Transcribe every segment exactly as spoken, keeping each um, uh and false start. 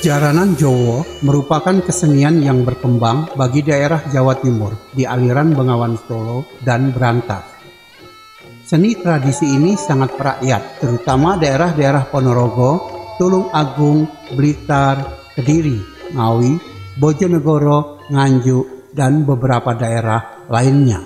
Jaranan Jowo merupakan kesenian yang berkembang bagi daerah Jawa Timur di aliran Bengawan Solo dan Brantas. Seni tradisi ini sangat merakyat, terutama daerah-daerah Ponorogo, Tulung Agung, Blitar, Kediri, Ngawi, Bojonegoro, Nganjuk, dan beberapa daerah lainnya.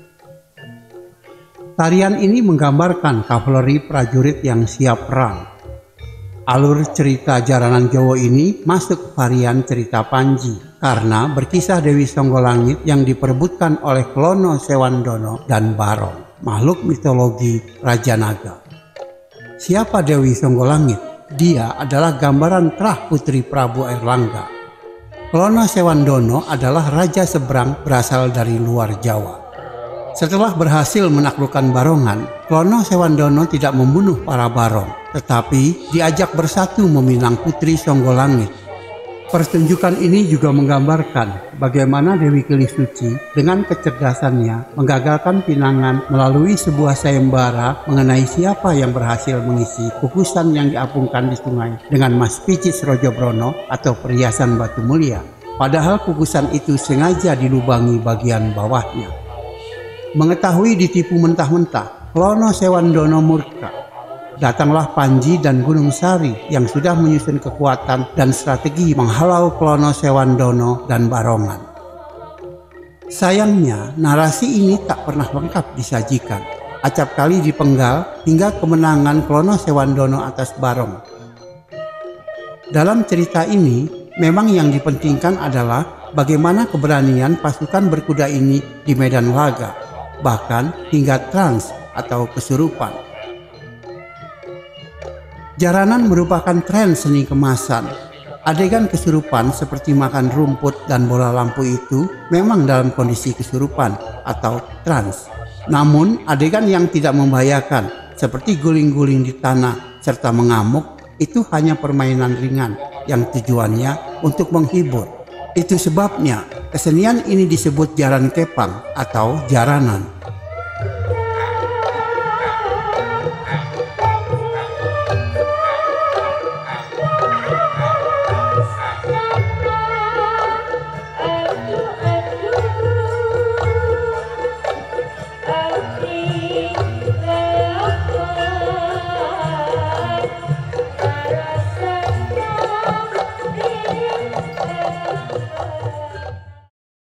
Tarian ini menggambarkan kavaleri prajurit yang siap perang. Alur cerita Jaranan Jowo ini masuk varian cerita Panji karena berkisah Dewi Songgolangit yang diperebutkan oleh Klono Sewandana dan Barong, makhluk mitologi Raja Naga. Siapa Dewi Songgolangit? Dia adalah gambaran terah putri Prabu Airlangga. Klono Sewandana adalah raja seberang berasal dari luar Jawa. Setelah berhasil menaklukkan Barongan, Klono Sewandana tidak membunuh para Barong, tetapi diajak bersatu meminang Putri Songgolangit. Pertunjukan ini juga menggambarkan bagaimana Dewi Kelisuci dengan kecerdasannya menggagalkan pinangan melalui sebuah sayembara mengenai siapa yang berhasil mengisi kukusan yang diapungkan di sungai dengan Mas Picis Rojobrono atau perhiasan batu mulia. Padahal kukusan itu sengaja dilubangi bagian bawahnya. Mengetahui ditipu mentah-mentah, Klono Sewandana murka. Datanglah Panji dan Gunung Sari yang sudah menyusun kekuatan dan strategi menghalau Klono Sewandana dan Barongan. Sayangnya, narasi ini tak pernah lengkap disajikan. Acap kali dipenggal hingga kemenangan Klono Sewandana atas Barong. Dalam cerita ini, memang yang dipentingkan adalah bagaimana keberanian pasukan berkuda ini di medan laga, bahkan hingga trans atau kesurupan. Jaranan merupakan tren seni kemasan. Adegan kesurupan seperti makan rumput dan bola lampu itu memang dalam kondisi kesurupan atau trans. Namun adegan yang tidak membahayakan seperti guling-guling di tanah serta mengamuk itu hanya permainan ringan yang tujuannya untuk menghibur. Itu sebabnya kesenian ini disebut jaran kepang atau jaranan.